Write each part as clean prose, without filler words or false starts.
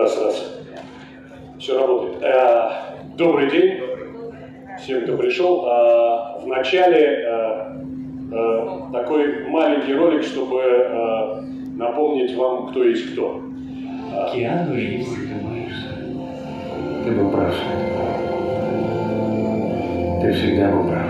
Раз. Все работает. Добрый день всем, кто пришел. Вначале такой маленький ролик, чтобы напомнить вам, кто есть кто. Киану Ривз. Ты был прав. Ты всегда был прав.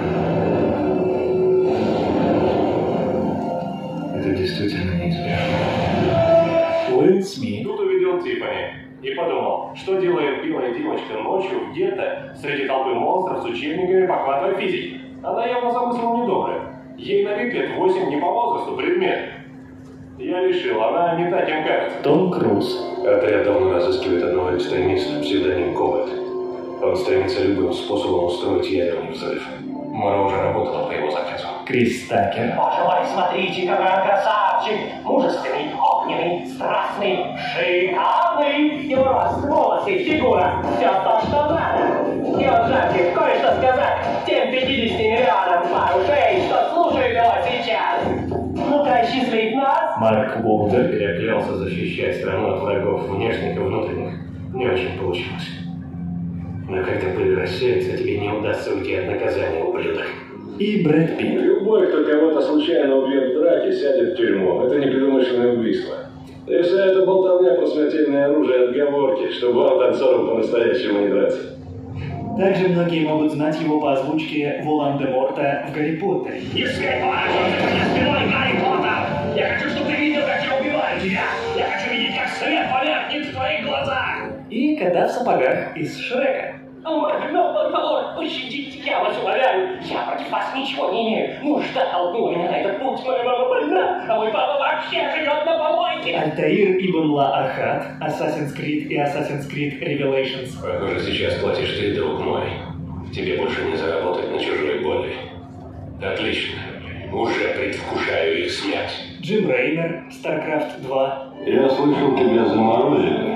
Это действительно неизбежно. Уилл Смит. Тут увидел Тиффани и подумал, что делает белая девочка ночью где-то среди толпы монстров с учебниками по квантовой физике. Она явно замыслила недоброе. Ей на вид лет 8 не по возрасту предмет. Я решил, она не та, кем кажется. Том Круз. Отряд давно разыскивает одного экстремиста, псевдоним Ковальд. Он стремится любым способом устроить ядерный взрыв. Мора уже работала по его заказу. Крис Такер. Боже мой, смотрите, какой он красавчик! Мужественный, огненный, страстный, шикарный! Его рост, волосы, фигура, все то, что надо! И он жаждет кое-что сказать тем 50 миллионам пар ушей, что слушают его сейчас! Ну-ка, счастлив нас! Марк Уолберг. Я клялся защищать страну от врагов внешних и внутренних. Не очень получилось. Но когда пыль рассеется, тебе не удастся уйти от наказания, ублюдок. И Брэд Питт. Любой, кто кого-то случайно убьет в драке, сядет в тюрьму. Это непредумышленное убийство. И вся эта болтовня про смертельное оружие отговорки, чтобы вам, танцорам, по-настоящему не драться. Также многие могут знать его по озвучке Волан-де-Морта в Гарри Поттере. Не смей поворачиваться ко мне спиной, Гарри Поттер! Я хочу, чтобы ты видел, как я убиваю тебя! Я хочу видеть, как свет померкнет в твоих глазах! И кота в сапогах из Шрека. О, мать, por favor, пощадите, я вас умоляю! Я против вас ничего не имею! Нужда толкнула меня на этот путь, моя мама больна, а мой папа вообще живет на помойке! Альтаир Ибн Ла-Архат, Assassin's Creed и Assassin's Creed Revelations. Похоже, сейчас платишь ты, друг мой. Тебе больше не заработать на чужой боли. Отлично. Уже предвкушаю их смерть. Джим Рейнер, StarCraft 2. Я слышал, тебя заморозили.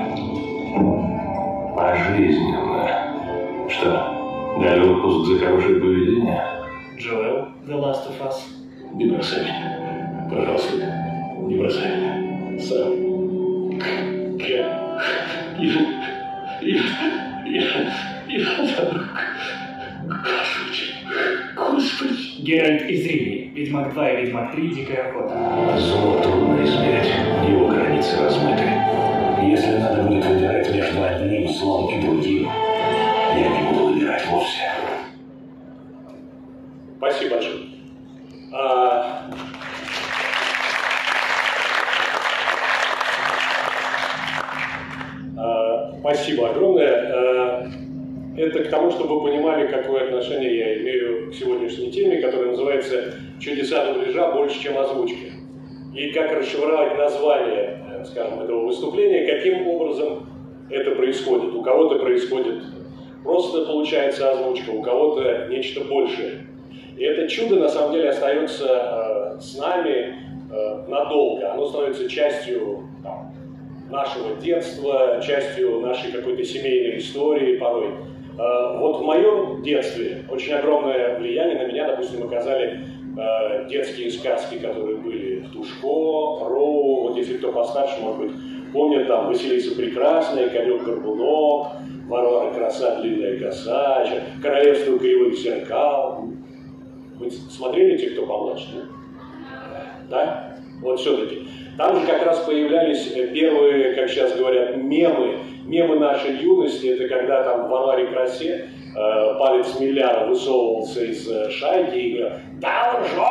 Пожизненно. Что, дали отпуск за хорошее поведение? Джоэл, The Last of Us. Не бросай меня. Пожалуйста, не бросай меня. Сам. Господи. Геральт из Ривии, Ведьмак 2 и Ведьмак 3, Дикая охота. Зло трудно измерить, его границы размыты. Если надо будет выбирать между одним злом и другим, я не буду выбирать вовсе. Спасибо большое. Спасибо огромное. Это к тому, чтобы вы понимали, какое отношение я имею к сегодняшней теме, которая называется «Чудеса дубляжа больше, чем озвучка». И как расшифровать название, скажем, этого выступления, каким образом это происходит. У кого-то происходит просто получается озвучка, у кого-то нечто большее. И это чудо на самом деле остается с нами надолго. Оно становится частью нашего детства, частью нашей какой-то семейной истории порой. Вот в моем детстве очень огромное влияние на меня, допустим, оказали детские сказки, которые были в Тушко, Роу, вот если кто постарше, может быть, помнят там «Василиса Прекрасная», «Конек-горбунок», «Варвара Краса, длинная коса», «Королевство кривых зеркал». Вы смотрели те, кто помладше? Да? Вот все-таки. Там же как раз появлялись первые, как сейчас говорят, мемы. Мемы нашей юности, это когда там в «Варваре Красе» палец Милляра высовывался из шайки и говорил «Должок!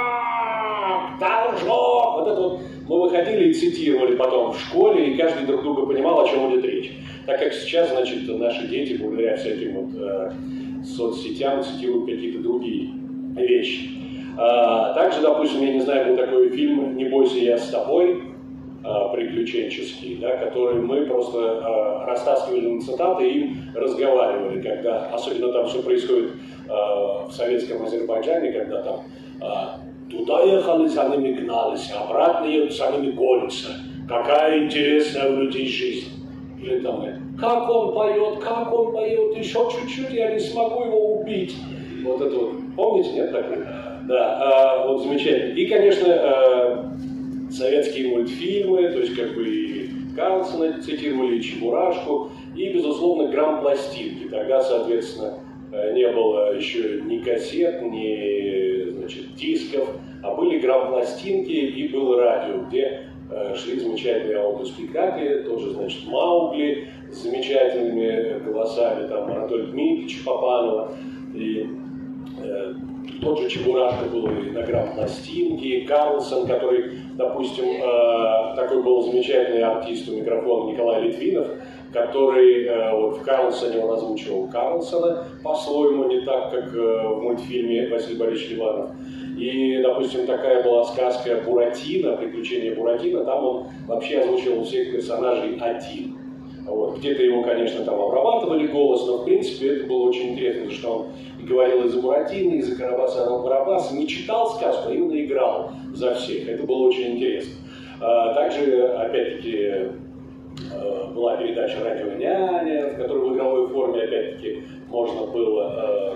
Должок!» Вот это вот мы выходили и цитировали потом в школе, и каждый друг друга понимал, о чем идет речь. Так как сейчас, значит, наши дети, благодаря всяким вот соцсетям, цитируют какие-то другие вещи. Также, допустим, я не знаю, был такой фильм «Не бойся, я с тобой», приключенческий, да, который мы просто растаскивали на цитаты и им разговаривали, когда, особенно там все происходит в советском Азербайджане, когда там туда ехали, за ними гнались, обратно едут, за ними гонятся. Какая интересная у людей жизнь. Или там, как он поет, еще чуть-чуть, я не смогу его убить. Вот это вот, помните, нет такого? Да, вот замечательно. И, конечно, советские мультфильмы, то есть как бы Карлсона цитировали, Чебурашку и, безусловно, грамм-пластинки. Тогда, соответственно, не было еще ни кассет, ни, значит, дисков, а были грамм-пластинки и было радио, где шли замечательные аудиоспектакли, тоже, значит, Маугли с замечательными голосами, там, Анатолия Дмитриевича Попанова, и тот же Чебурашка был и на грамм-пластинке, Карлсон, который, допустим, такой был замечательный артист у микрофона Николай Литвинов, который вот в Карлсоне он озвучивал Карлсона по-своему, не так, как в мультфильме Василий Борисович Ливанов. И, допустим, такая была сказка «Буратино», «Приключения Буратино», там он вообще озвучивал всех персонажей один. Вот. Где-то его, конечно, там обрабатывали голос, но, в принципе, это было очень интересно, потому что он и говорил и за Буратино, и за Карабаса-Барабаса, не читал сказку, а именно играл за всех. Это было очень интересно. Также, опять-таки, была передача «Радио Няня», в которой в игровой форме, опять-таки, можно было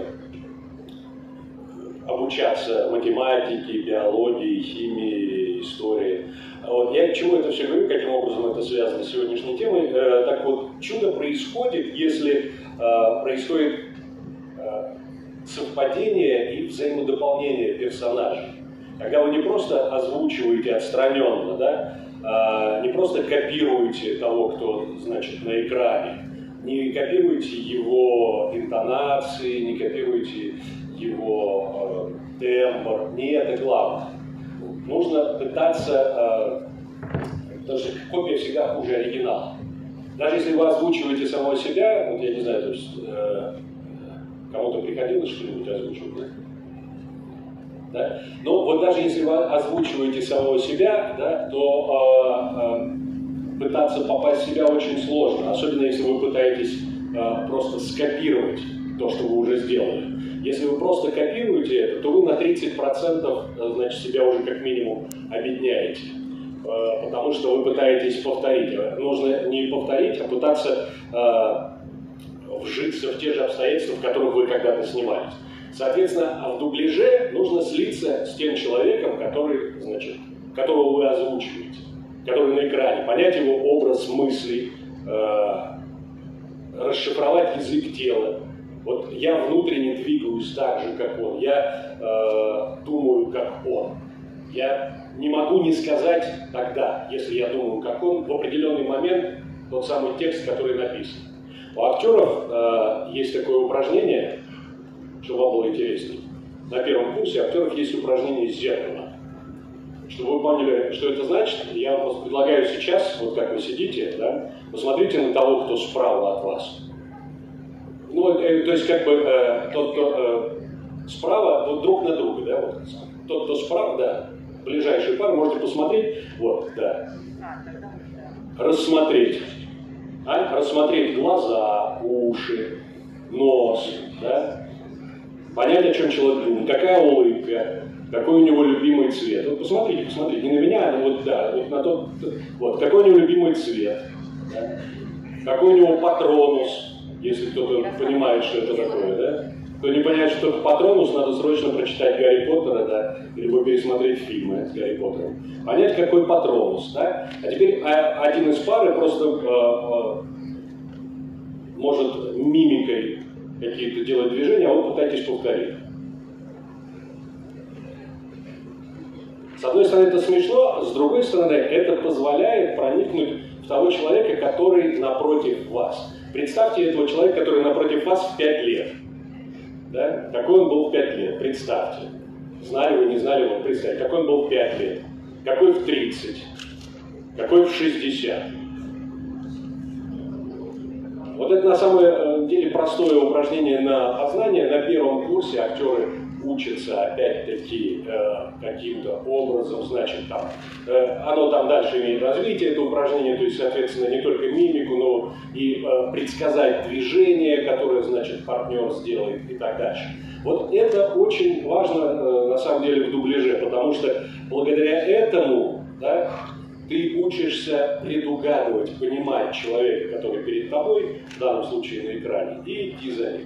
обучаться математике, биологии, химии, истории. Вот. Я к чему это все говорю, каким образом это связано с сегодняшней темой. Так вот, чудо происходит, если происходит совпадение и взаимодополнение персонажей. Когда вы не просто озвучиваете отстраненно, да, не просто копируете того, кто, значит, на экране, не копируете его интонации, не копируете его тембр, не это главное. Нужно пытаться, потому что копия всегда хуже оригинала. Даже если вы озвучиваете самого себя, вот я не знаю, то есть кому-то приходилось что-нибудь озвучивать, да? Да? Но вот даже если вы озвучиваете самого себя, да, то пытаться попасть в себя очень сложно, особенно если вы пытаетесь просто скопировать то, что вы уже сделали. Если вы просто копируете это, то вы на 30% значит, себя уже как минимум обедняете, потому что вы пытаетесь повторить. Нужно не повторить, а пытаться вжиться в те же обстоятельства, в которых вы когда-то снимались. Соответственно, в дубляже нужно слиться с тем человеком, который, значит, которого вы озвучиваете, который на экране, понять его образ мыслей, расшифровать язык тела. Вот я внутренне двигаюсь так же, как он, я думаю, как он. Я не могу не сказать тогда, если я думаю, как он, в определенный момент тот самый текст, который написан. У актеров есть такое упражнение, чтобы вам было интереснее. На первом курсе у актеров есть упражнение «Зеркало». Чтобы вы поняли, что это значит, я вам предлагаю сейчас, вот как вы сидите, да, посмотрите на того, кто справа от вас. Ну, то есть, как бы, тот, кто справа, вот друг на друга, да, вот. Тот, кто справа, да, ближайшие пары, можете посмотреть, вот, да. Рассмотреть. Рассмотреть глаза, уши, нос, да. Понять, о чем человек думает, какая улыбка, какой у него любимый цвет. Вот посмотрите, посмотрите, не на меня, а вот, да, вот на тот, вот, какой у него любимый цвет, да? Какой у него патронус. Если кто-то понимает, что это такое, да? Кто не понимает, что это патронус, надо срочно прочитать Гарри Поттера, да, либо пересмотреть фильмы с Гарри Поттером. Понять, какой патронус, да? А теперь один из пары просто может мимикой какие-то делать движения, а вы пытаетесь повторить. С одной стороны, это смешно, с другой стороны, это позволяет проникнуть в того человека, который напротив вас. Представьте этого человека, который напротив вас в 5 лет. Да? Какой он был в 5 лет? Представьте. Знали вы, не знали вы, представьте. Какой он был в 5 лет? Какой в 30? Какой в 60? Вот это на самом деле простое упражнение на познание. На первом курсе актеры учатся опять-таки каким-то образом, значит, там, оно там дальше имеет развитие, это упражнение, то есть, соответственно, не только мимику, но и предсказать движение, которое, значит, партнер сделает и так дальше. Вот это очень важно, на самом деле, в дубляже, потому что благодаря этому, да, ты учишься предугадывать, понимать человека, который перед тобой, в данном случае на экране, и идти за ним.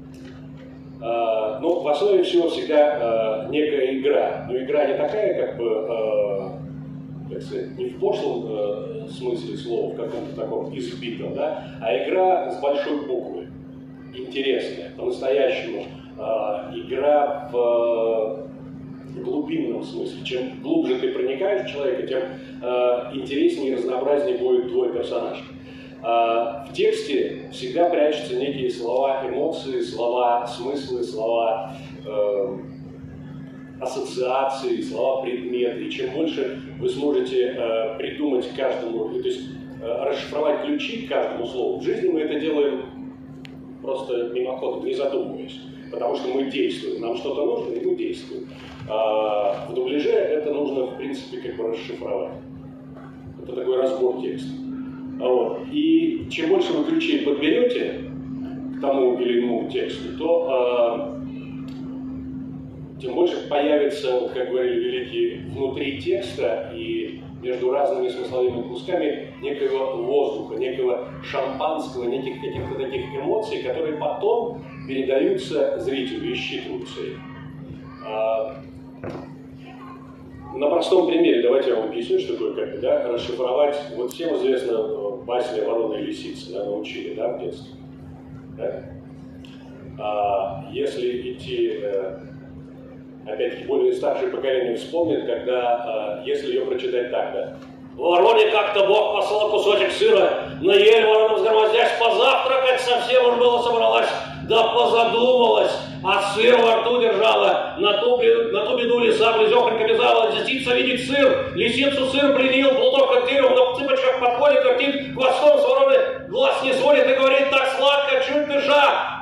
Но в основе всего всегда некая игра. Но игра не такая, как бы, так сказать, не в пошлом смысле слова, в каком-то таком избитом, да, а игра с большой буквы, интересная, по-настоящему, игра в глубинном смысле. Чем глубже ты проникаешь в человека, тем интереснее и разнообразнее будет твой персонаж. В тексте всегда прячутся некие слова эмоции, слова смыслы, слова ассоциации, слова предметы. И чем больше вы сможете придумать каждому, то есть расшифровать ключи к каждому слову, в жизни мы это делаем просто мимоходом, не задумываясь. Потому что мы действуем. Нам что-то нужно, и мы действуем. В дубляже это нужно, в принципе, как бы расшифровать. Это такой разбор текста. Вот. И чем больше вы ключей подберете к тому или иному тексту, то тем больше появится, как говорили великие, внутри текста и между разными смысловыми кусками некого воздуха, некого шампанского, неких каких-то таких эмоций, которые потом передаются зрителю и считываются им. На простом примере давайте я вам объясню, что такое как бы, да, расшифровать. Вот всем известно басня «Ворона и лисица», да, научили, да, в детстве. Да? Если идти, опять-таки, более старшее поколение вспомнит, когда, если ее прочитать так, да. Вороне как-то Бог послал кусочек сыра, наели ворона взгромоздясь, позавтракать совсем уж было собралась, да позадумалась, а сыр во рту держала, на ту беду лиса близехонько вязала, лисица видит сыр, лисицу сыр пленил, плуток как дерево, на цыпочках подходит, вертит хвостом с вороны, глаз не сводит и говорит так сладко, чуть дыша,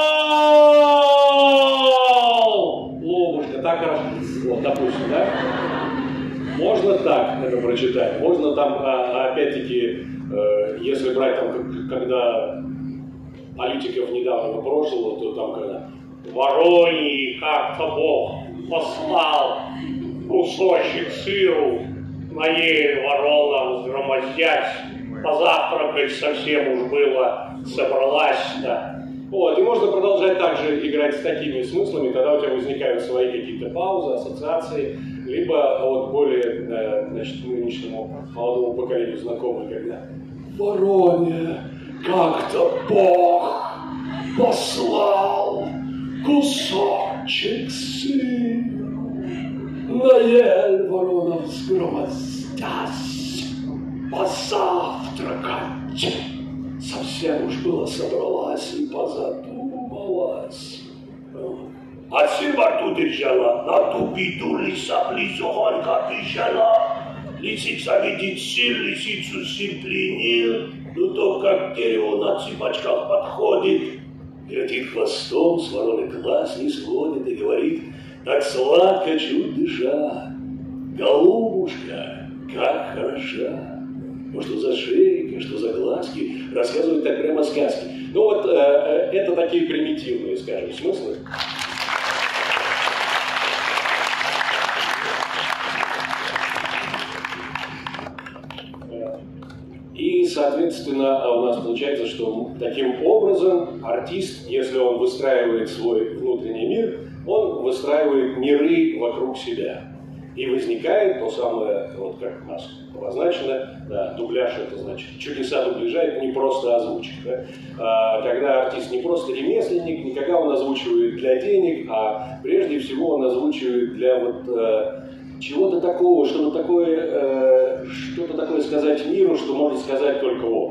гол! Лобушка, так хорошо, вот, допустим, да? Можно так это прочитать, можно там, опять-таки, если брать там, когда политиков недавнего прошлого, то там когда «Вороний как-то Бог послал кусочек сыру, наели ворона взгромоздясь, позавтракать совсем уж было собралась-то». Вот, и можно продолжать также играть с такими смыслами, тогда у тебя возникают свои какие-то паузы, ассоциации, либо вот более, значит, нынешнему молодому поколению знакомы, когда «Вороне как-то Бог послал кусочек сыра, наел ворона взгромоздясь, позавтракать. Совсем уж было собралась и позадумалась. А сыр во рту держала, на ту беду лиса близехонько бежала. Лисица видит сыр, лисицу сыр пленил, ну то как дерево на цыпочках подходит. Вертит хвостом, с вороны глаз не сводит и говорит, так сладко чуть дыша. Голубушка, как хороша. Ну что за шейка, что за глазки, рассказывают так прямо сказки. Ну вот это такие примитивные, скажем, смыслы. И, соответственно, у нас получается, что таким образом артист, если он выстраивает свой внутренний мир, он выстраивает миры вокруг себя. И возникает то самое, вот как у нас обозначено, да, дубляж, это значит чудеса дубляжа, это не просто озвучка. Да? Когда артист не просто ремесленник, никогда он озвучивает для денег, а прежде всего он озвучивает для вот чего-то такого, что-то такое сказать миру, что может сказать только он.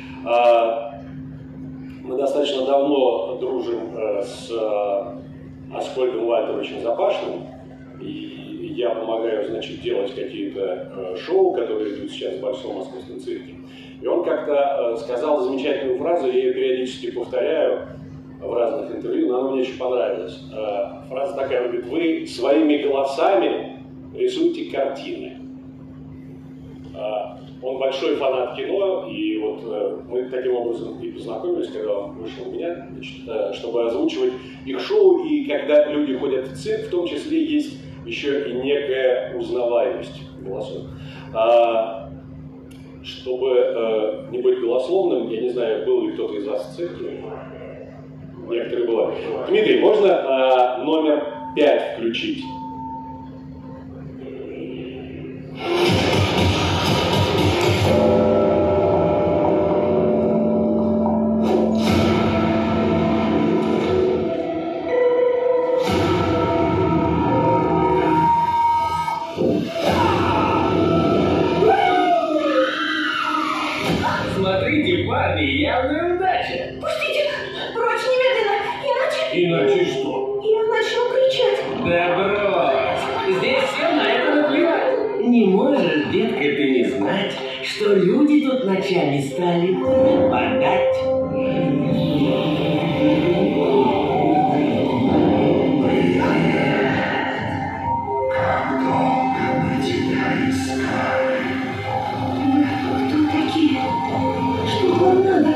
Мы достаточно давно дружим с Аскольдом Вальтеровичем Запашным, и я помогаю, значит, делать какие-то шоу, которые идут сейчас в Большом Московском цирке. И он как-то сказал замечательную фразу, я ее периодически повторяю в разных интервью, но она мне очень понравилась. Фраза такая, он говорит, вы своими голосами рисуйте картины. Он большой фанат кино, и вот мы таким образом и познакомились, когда он вышел у меня, значит, чтобы озвучивать их шоу, и когда люди ходят в цирк, в том числе есть еще и некая узнаваемость голосов. Чтобы не быть голословным, я не знаю, был ли кто-то из вас в цирке, некоторые бывают. Дмитрий, можно номер 5 включить? Иначе что? Я начну кричать. Да брось! Здесь все на это наплевать. Не можешь, детка, ты не знать, что люди тут ночами стали пропадать. Кто такие? Что вам надо?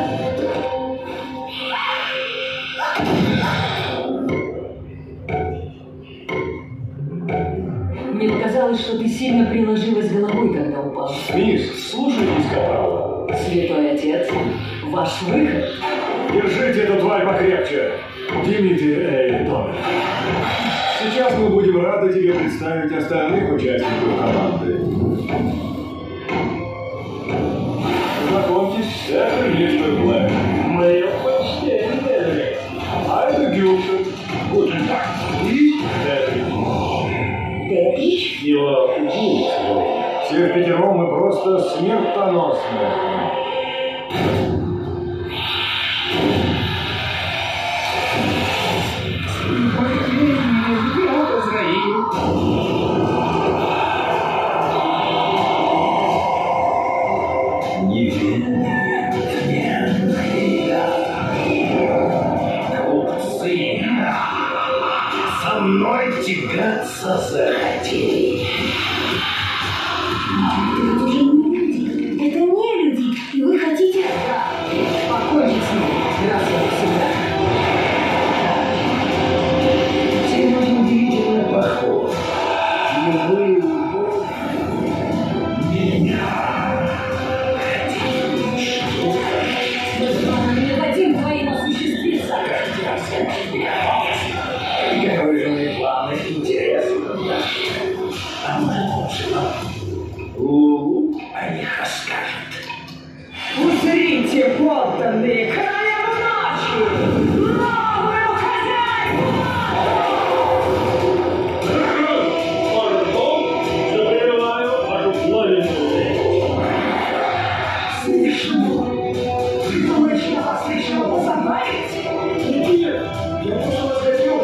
Мне показалось, что ты сильно приложилась головой, когда упала. Мисс, слушайтесь капрала. Святой Отец, ваш выход. Держите эту тварь покрепче. Димитри Эйлтон. Сейчас мы будем рады тебе представить остальных участников команды. Знакомьтесь, это мистер Блэк. Мое почтение. А это Гюшин. Гuten Tag. И Дэвид. Дэвид? Его ученик. Все впятером мы просто смертоносны. Со мной тягаться захотели. Это уже не люди. Это не люди. И вы хотите... Покончить с ним, раз и навсегда. Ты очень удивительно похож. Живую любовь меня. Мы с вами не дадим твоим осуществиться. Выраженные планы интересны. А мы о них расскажет. Узрите, подданные, королеву ночи! Новую хозяйку! Закрываю вашу планету. Смешно. Ты думаешь, я вас лично позабавить? Нет, я просто хотел...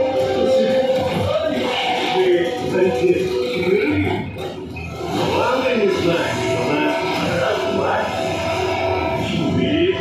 Вы зайти. Ладно, не знаю, у нас раз-два. Четыре.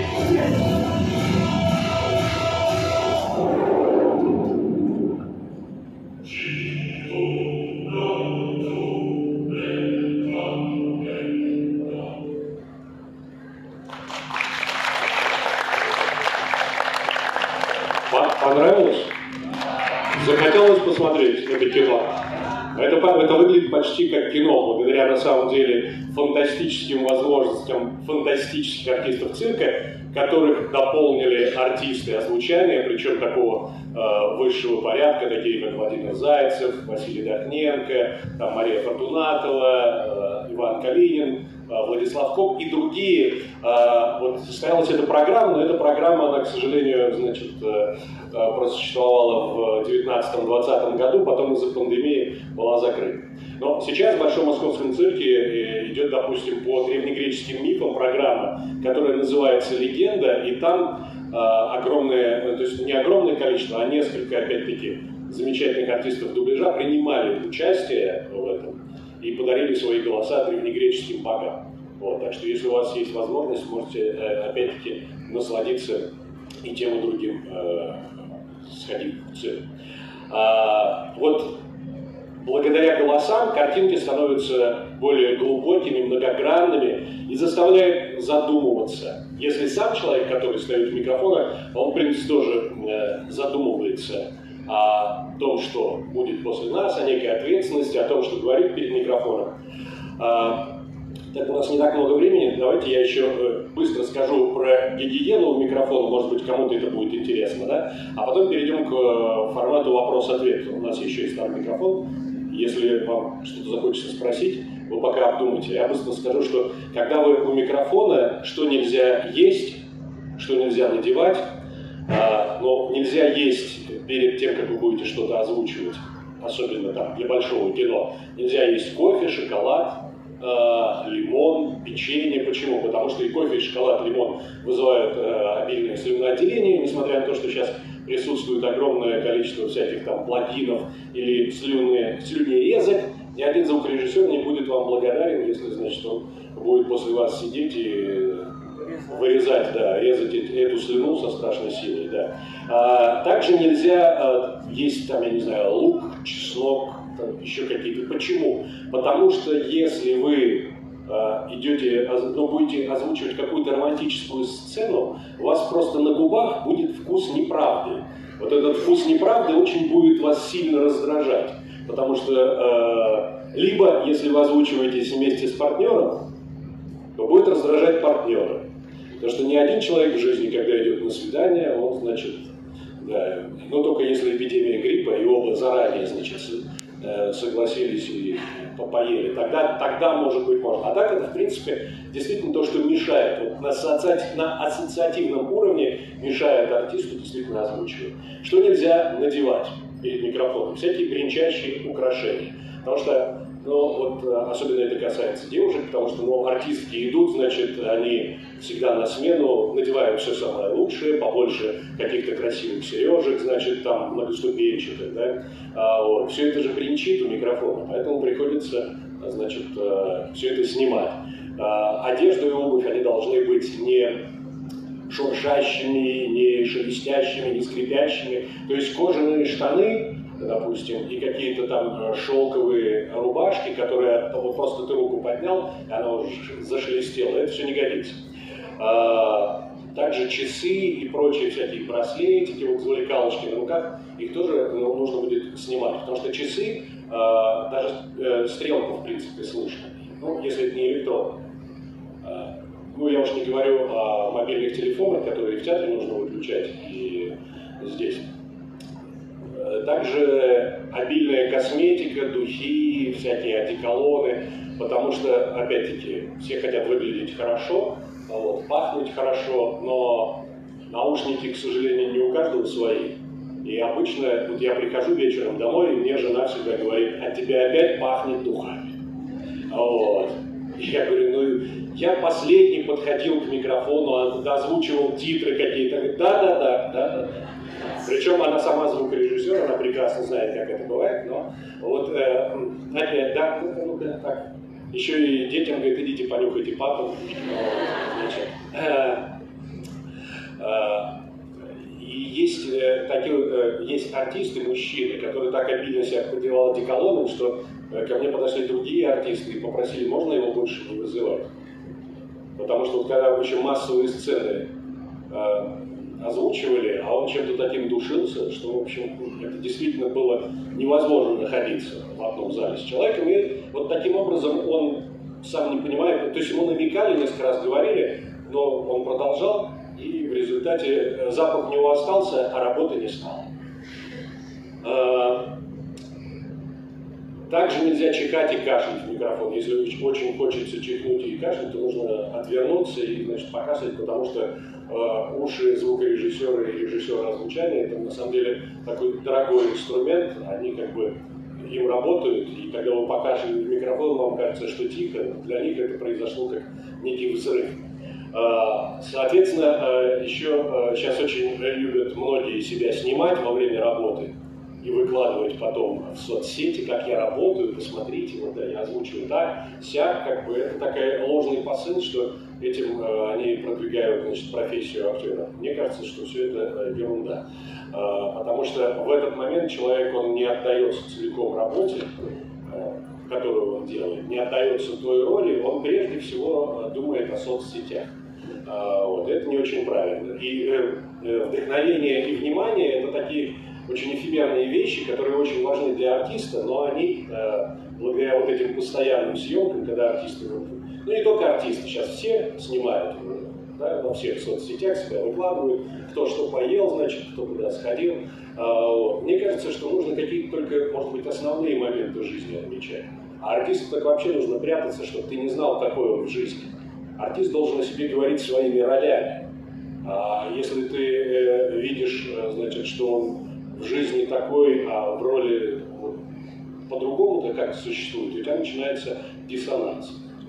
Понравилось? Захотелось посмотреть это кино? Это выглядит почти как кино, благодаря на самом деле фантастическим возможностям фантастических артистов цирка, которых дополнили артисты озвучания, причем такого высшего порядка, такие как Владимир Зайцев, Василий Дахненко, там Мария Фортунатова, Иван Калинин, Владислав Коп и другие. Вот состоялась эта программа, но эта программа, она, к сожалению, значит, просуществовала в 19-20 году, потом из-за пандемии была закрыта. Но сейчас в Большом Московском цирке идет, допустим, по древнегреческим мифам программа, которая называется «Легенда», и там огромное, то есть не огромное количество, а несколько, опять-таки, замечательных артистов дубляжа принимали участие в этом и подарили свои голоса древнегреческим богам. Вот, так что если у вас есть возможность, можете опять-таки насладиться и тем, и другим, сходить в цирк. Вот благодаря голосам картинки становятся более глубокими, многогранными и заставляют задумываться. Если сам человек, который стоит у микрофона, он, в принципе, тоже задумывается о том, что будет после нас, о некой ответственности, о том, что говорит перед микрофоном. Так, у нас не так много времени, давайте я еще быстро скажу про гигиену у микрофона, может быть, кому-то это будет интересно, да? А потом перейдем к формату вопрос-ответ. У нас еще есть там микрофон. Если вам что-то захочется спросить, вы пока обдумайте. Я быстро скажу, что когда вы у микрофона, что нельзя есть, что нельзя надевать, но нельзя есть перед тем, как вы будете что-то озвучивать, особенно там для большого кино. Нельзя есть кофе, шоколад, лимон, печенье. Почему? Потому что и кофе, и шоколад, лимон вызывают обильное слюноотделение, несмотря на то, что сейчас присутствует огромное количество всяких там плагинов или слюнерезок. Ни один звукорежиссер не будет вам благодарен, если, значит, он будет после вас сидеть и вырезать, да, резать эту слюну со страшной силой, да. Также нельзя есть, там, я не знаю, лук, чеснок, там, еще какие-то. Почему? Потому что если вы идете, будете озвучивать какую-то романтическую сцену, у вас просто на губах будет вкус неправды. Вот этот вкус неправды очень будет вас сильно раздражать. Потому что либо, если вы озвучиваетесь вместе с партнером, то будет раздражать партнера. Потому что ни один человек в жизни, когда идет на свидание, он, значит, да, но только если эпидемия гриппа, и оба заранее, значит, согласились и поели, тогда может быть можно. А так это, в принципе, действительно то, что мешает. Вот на ассоциативном уровне мешает артисту действительно озвучивать. Что нельзя надевать перед микрофоном? Всякие бренчащие украшения. Потому что, особенно это касается девушек, потому что, артистки идут, значит, они всегда на смену надевают все самое лучшее, побольше каких-то красивых сережек, значит, там, многоступенчатых, да. Все это же бренчит у микрофона, поэтому приходится, значит, все это снимать. Одежда и обувь, они должны быть не шуршащими, не шелестящими, не скрипящими. То есть кожаные штаны, допустим, и какие-то там шелковые рубашки, которые вот просто ты руку поднял, и она уже зашелестела, это все не годится. Также часы и прочие всякие браслетики, вот завлекалочки на руках, их тоже нужно будет снимать, потому что часы, даже стрелку, в принципе, слышно, если это не электронно. Я уж не говорю о мобильных телефонах, которые в театре нужно выключать, и здесь. Также обильная косметика, духи, всякие одеколоны, потому что, опять-таки, все хотят выглядеть хорошо, пахнуть хорошо, но наушники, к сожалению, не у каждого свои. И обычно, я прихожу вечером домой, и мне жена всегда говорит: от тебя опять пахнет духами. И я говорю, я последний подходил к микрофону, озвучивал титры какие-то. Говорит, да. Причем она сама звукорежиссер, она прекрасно знает, как это бывает, но опять, так. Еще и детям говорит: идите понюхайте папу. И есть артисты, мужчины, которые так обильно себя подевал одеколоном, что ко мне подошли другие артисты и попросили, можно его больше не вызывать. Потому что когда еще массовые сцены озвучивали, а он чем-то таким душился, что, в общем, это действительно было невозможно находиться в одном зале с человеком. И вот таким образом он сам не понимает, то есть ему намекали, несколько раз говорили, но он продолжал, и в результате запах у него остался, а работы не стало. Также нельзя чихать и кашлять в микрофон. Если очень хочется чихнуть и кашлять, то нужно отвернуться и, значит, покашлять, потому что уши звукорежиссера и режиссера озвучания — это на самом деле такой дорогой инструмент, они как бы им работают, и когда вы покашляете в микрофон, вам кажется, что тихо, для них это произошло как некий взрыв. Соответственно, еще сейчас очень любят многие себя снимать во время работы и выкладывать потом в соцсети, как я работаю, посмотрите, я озвучиваю так, сяк, как бы это такой ложный посыл, что этим они продвигают, значит, профессию актера. Мне кажется, что все это ерунда. Потому что в этот момент человек, он не отдается целиком работе, которую он делает, не отдается той роли, он прежде всего думает о соцсетях. Это не очень правильно. И вдохновение и внимание — это такие очень эфемерные вещи, которые очень важны для артиста, но они, благодаря вот этим постоянным съемкам, когда артисты, не только артисты, сейчас все снимают, да, во всех соцсетях себя выкладывают, кто что поел, значит, кто куда сходил. Мне кажется, что нужно какие-то только, может быть, основные моменты жизни отмечать. А артисту так вообще нужно прятаться, чтобы ты не знал, какой он в жизни. Артист должен о себе говорить своими ролями. А если ты видишь, значит, что он в жизни такой, а в роли по-другому-то как существует, у тебя начинается диссонанс.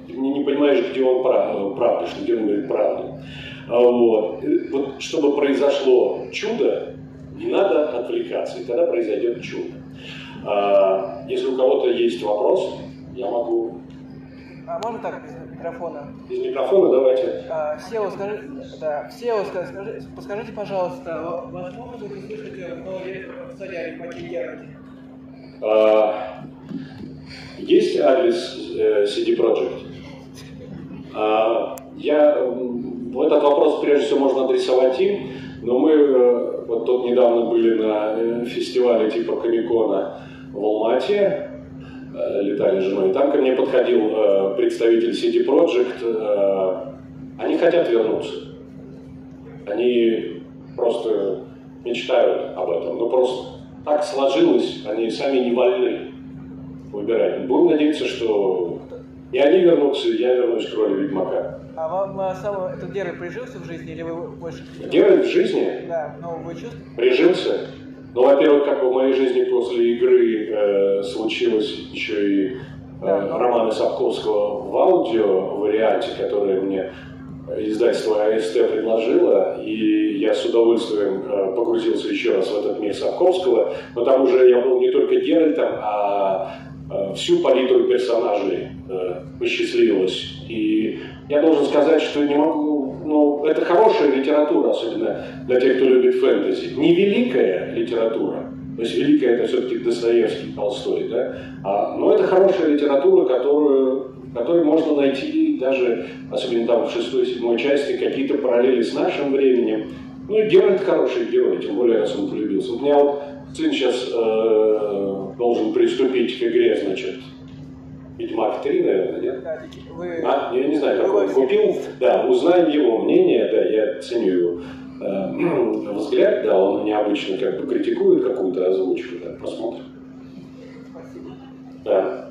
Ты не понимаешь, где он правда, где он говорит правду. Вот. Чтобы произошло чудо, не надо отвлекаться, и тогда произойдет чудо. Если у кого-то есть вопрос, я могу... можно так, без микрофона? Без микрофона давайте. SEO, подскажите, пожалуйста, вас могут услышать в новой солярии по Геральте? Есть адрес CD Projekt? Этот вопрос прежде всего можно адресовать им, но мы вот тут недавно были на фестивале типа Комикона в Алмате, летали с женой, там ко мне подходил представитель CD Projekt, они хотят вернуться, они просто мечтают об этом, но просто так сложилось, они сами не вольны выбирать. Будем надеяться, что и они вернутся, и я вернусь к роли Ведьмака. А вам этот Геральт прижился в жизни, или вы больше... Геральт в жизни? Да, но вы чувствуете? Прижился? Ну, во-первых, как бы в моей жизни после игры случилось еще и романы Сапковского в аудио-варианте, которые мне издательство АСТ предложило, и я с удовольствием погрузился еще раз в этот мир Сапковского, но там уже я был не только Геральтом, а всю палитру персонажей посчастливилось. И я должен сказать, что не могу... это хорошая литература, особенно для тех, кто любит фэнтези. Не великая литература, то есть великая это все-таки Достоевский, Толстой, да? Но это хорошая литература, которую можно найти даже, особенно там в 6-7 части, какие-то параллели с нашим временем. Ну и Геральт хороший герой, тем более, раз он полюбился. У меня вот сын сейчас должен приступить к игре, значит, Ведьмак 3, наверное, нет? Я не знаю, как он купил. Да, узнаем его мнение, да, я ценю его взгляд, да, он необычно как бы критикует какую-то озвучку, да, посмотрим. Спасибо. Да.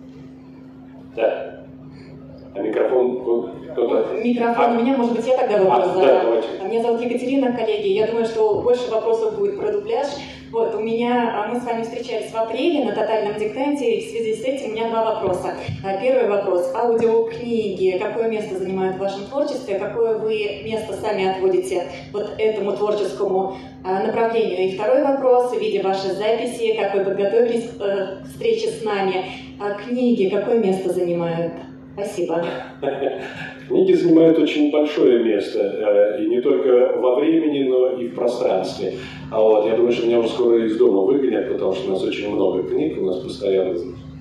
Да. А микрофон кто-то... Микрофон у меня, может быть, я тогда вопрос задам. Да, давайте. Меня зовут Екатерина, коллеги. Я думаю, что больше вопросов будет про дубляж. Вот, мы с вами встречались в апреле на тотальном диктанте, и в связи с этим у меня два вопроса. Первый вопрос. Аудиокниги. Какое место занимают в вашем творчестве? Какое вы место сами отводите вот этому творческому направлению? И второй вопрос. Видя ваши записи, как вы подготовились к встрече с нами, книги какое место занимают? Спасибо. Книги занимают очень большое место, и не только во времени, но и в пространстве. Я думаю, что меня уже скоро из дома выгонят, потому что у нас очень много книг, у нас постоянно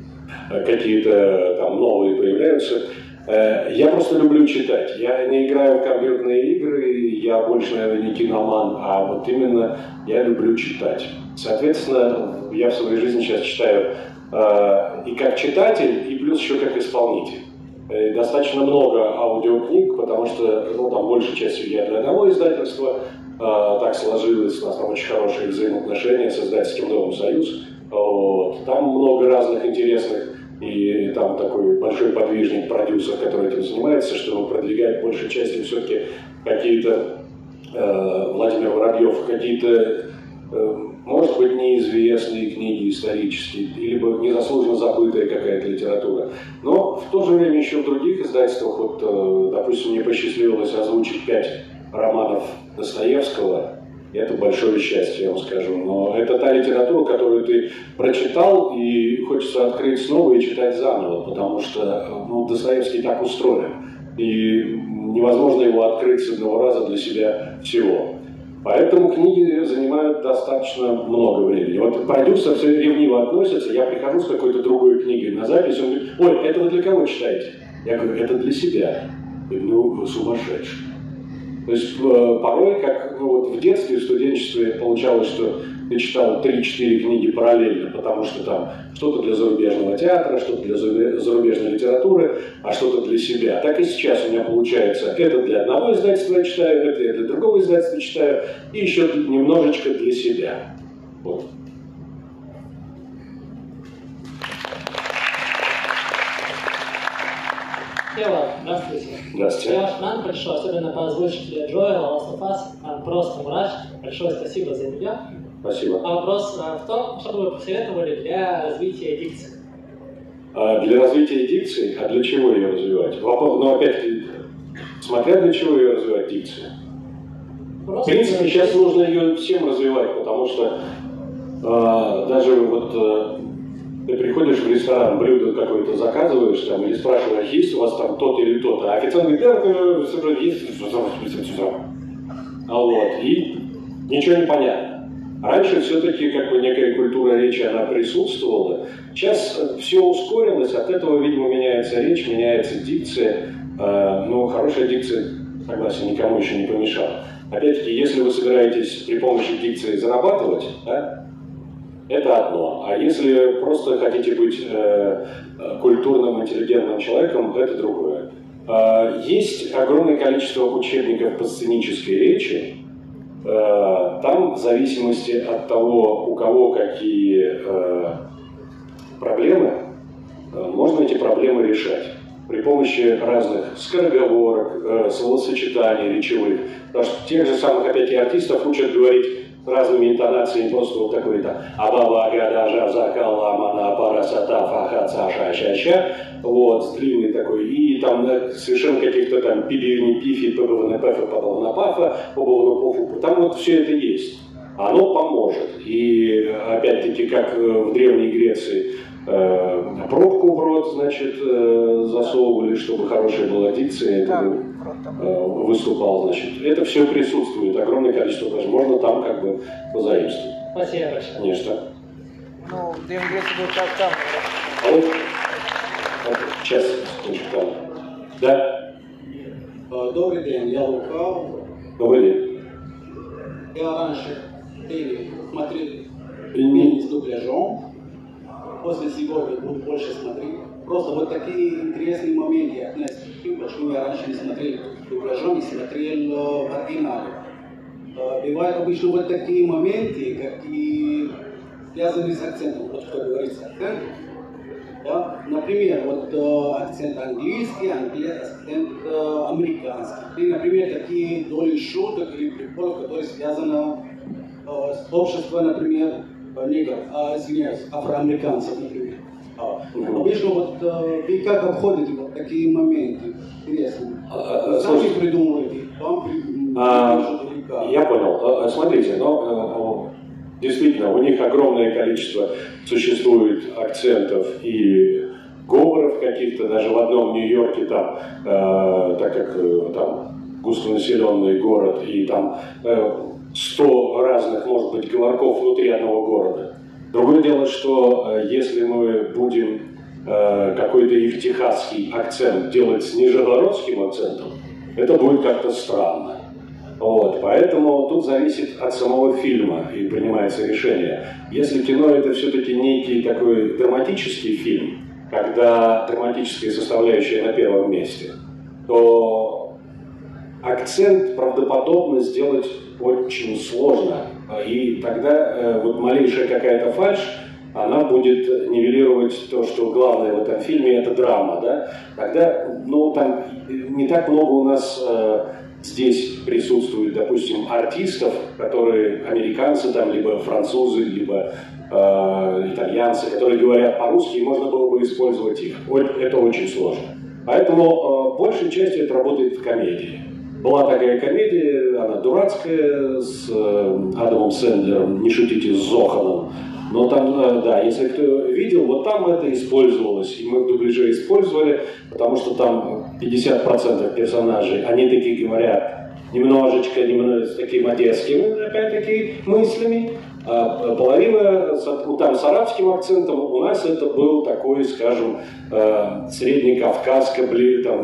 какие-то там новые появляются. Я просто люблю читать. Я не играю в компьютерные игры, я больше, наверное, не киноман, а вот именно я люблю читать. Соответственно, я в своей жизни сейчас читаю и как читатель, и плюс еще как исполнитель. Достаточно много аудиокниг, потому что там большей частью я для одного издательства, так сложилось, у нас там очень хорошие взаимоотношения с издательским домом «Союз». Там много разных интересных, и там такой большой подвижник, продюсер, который этим занимается, что продвигает большей частью все-таки какие-то, Владимир Воробьев, какие-то, может быть, неизвестные книги исторические, либо незаслуженно забытая какая-то литература. Но в то же время еще в других издательствах, допустим, мне посчастливилось озвучить 5 романов Достоевского. И это большое счастье, я вам скажу. Но это та литература, которую ты прочитал, и хочется открыть снова и читать заново, потому что Достоевский так устроен. И невозможно его открыть с одного раза для себя всего. Поэтому книги занимают достаточно много времени. Вот продюсер все ревниво относится, я прихожу с какой-то другой книгой на запись, он говорит: «Ой, это вы для кого читаете?» Я говорю: «Это для себя». Я говорю: «Ну, сумасшедший». То есть порой, как в детстве, в студенчестве получалось, что ты читал 3-4 книги параллельно, потому что там что-то для зарубежного театра, что-то для зарубежной литературы, а что-то для себя. Так и сейчас у меня получается: это для одного издательства я читаю, это я для другого издательства читаю, и еще немножечко для себя. Вот. Ева, здравствуйте. Здравствуйте. Я нам пришел, особенно по озвучке Джоэла, Last of Us, просто мрач. Большое спасибо за нее. Спасибо. А вопрос в том, что бы вы посоветовали для развития дикции? Для развития дикции, а для чего ее развивать? Но опять-таки, смотря для чего ее развивать дикцию. В принципе, сейчас нужно ее всем развивать, потому что даже вот ты приходишь в ресторан, блюдо какое-то заказываешь, там, или спрашиваешь, есть у вас там то-то или то-то, а официант говорит, да, есть, вот, и ничего не понятно. Раньше все-таки как бы некая культура речи, она присутствовала. Сейчас все ускорилось, от этого, видимо, меняется речь, меняется дикция. Но хорошая дикция, согласен, никому еще не помешала. Опять-таки, если вы собираетесь при помощи дикции зарабатывать, да, это одно. А если просто хотите быть культурным, интеллигентным человеком, это другое. Есть огромное количество учебников по сценической речи. Там, в зависимости от того, у кого какие проблемы, можно эти проблемы решать при помощи разных скороговорок, словосочетаний речевых. Потому что тех же самых, опять, и артистов учат говорить разными интонациями, просто вот такой-то абаба, гадажа, закала, мана, парасата, фахаца, ша-ша-ша, вот, длинный такой, и там совершенно каких-то там пибивни, пифи, пбвна, пф, пбвна, пафа, пбвна, пофу, там вот все это есть. Оно поможет. И опять-таки, как в Древней Греции, пробку в рот, значит, засовывали, чтобы хорошая была дикция, выступал, значит. Это все присутствует, огромное количество даже. Можно там как бы позаимствовать. Спасибо большое. Конечно. Ну, в Древней Греции был там. А вот, сейчас, там. Да? Добрый день, я Лука. Добрый день. Я раньше смотрел фильм с дубляжом. После сегодня буду больше смотреть. Просто вот такие интересные моменты относятся к фильму, почему я раньше не смотрел дубляжом, не смотрел в оригинале. Бывают обычно вот такие моменты, какие связаны с акцентом. Вот что говорится акцент. Да? Например, вот акцент английский, акцент американский. И, например, такие доли шуток или приколов, которые связаны с обществом, например, негров, извиняюсь, афроамериканцев, например. Обычно вот вы как обходите вот такие моменты? Интересно. Сами придумываете, я понял. Смотрите, но действительно, у них огромное количество существует акцентов и говоров каких-то, даже в одном Нью-Йорке, там, так как там густонаселенный город, и там 100 разных, может быть, говорков внутри одного города. Другое дело, что если мы будем какой-то их техасский акцент делать с нижегородским акцентом, это будет как-то странно. Вот, поэтому тут зависит от самого фильма и принимается решение. Если кино это все-таки некий такой драматический фильм, когда драматическая составляющая на первом месте, то акцент правдоподобно сделать очень сложно. И тогда вот малейшая какая-то фальшь, она будет нивелировать то, что главное в этом фильме это драма, да? Тогда, ну, там не так много у нас здесь присутствует, допустим, артистов, которые американцы, там, либо французы, либо итальянцы, которые говорят по-русски, и можно было бы использовать их. Это очень сложно. Поэтому большей частью это работает в комедии. Была такая комедия, она дурацкая, с Адамом Сэндлером, «Не шутите с Зоханом». Но там, да, если кто видел, вот там это использовалось, и мы в дубляже использовали, потому что там 50% персонажей, они такие говорят немножечко с таким одесским, опять-таки, мыслями, а половина там с акцентом, у нас это был такой, скажем, среднекавказско,